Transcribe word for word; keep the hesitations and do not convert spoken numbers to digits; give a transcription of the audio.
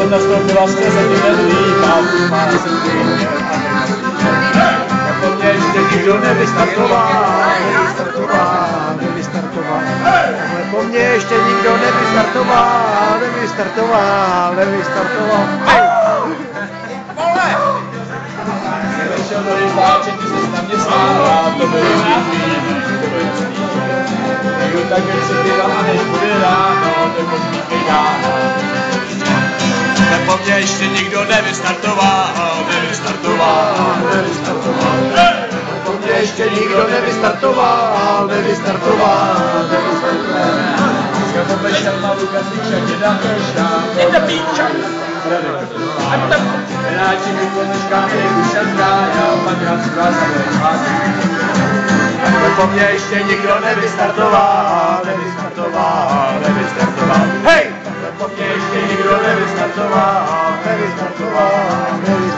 jsem nastoupila skrze ty medlík a už má se klíně a nechci. Po mně ještě nikdo nevystartoval, nevystartoval, nevystartoval. Takhle po mně ještě nikdo nevystartoval, nevystartoval, nevystartoval. Vešel do rybáče, ty jsi na mě stála, to bylo jasný, to bylo jasný. Někdo tak jen se býval a než bude ráno, nebo smíkej dáno. Po mně ještě nikdo nevystartoval, nevystartoval, nevystartoval. Po mně ještě nikdo nevystartoval, nevystartoval, nevystartoval. Dneska popešel na Lukaciča, děda Kršta, děda Píča. Renáči mi konečka měli dušanka, já pak rád zkrát se takhle po mně ještě nikdo nevystartoval, nevystartoval, nevystartoval. Hej! Takhle po mně ještě nikdo nevystartoval, nevystartoval, nevystartoval.